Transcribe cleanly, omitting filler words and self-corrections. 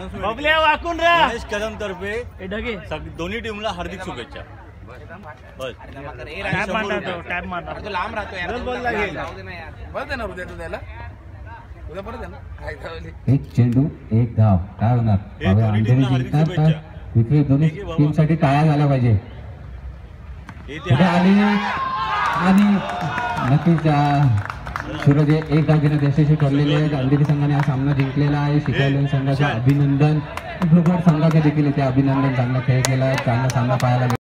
बबल्या वाकून रा गणेश कदम तर्फे हे ढगे दोन्ही टीमला हार्दिक शुभेच्छा. बस टॅप मारणार तो, टॅप मारणार तो लांब राहतो यार. बॉल लागेल. जाऊ दे ना यार. बरं देणार उद्या तू त्याला उद्या परत देणार काय धावली. एक चेंडू एक धाव काय होणार हे दोन्ही टीमला हार्दिक शुभेच्छा. विक्री दोन्ही टीमसाठी टाळ्या झाल्या पाहिजे. हे ते पुढे आली आणि नक्कीच सूरज एक धाव यशस्वी ठरलेले आहेत. अंधेरी संघाने हा सामना जिंकलेला आहे. शिकायला संघाचं अभिनंदन. संघाचे देखील इथे अभिनंदन. चांगला खेळ केला, चांगला सामना पाहायला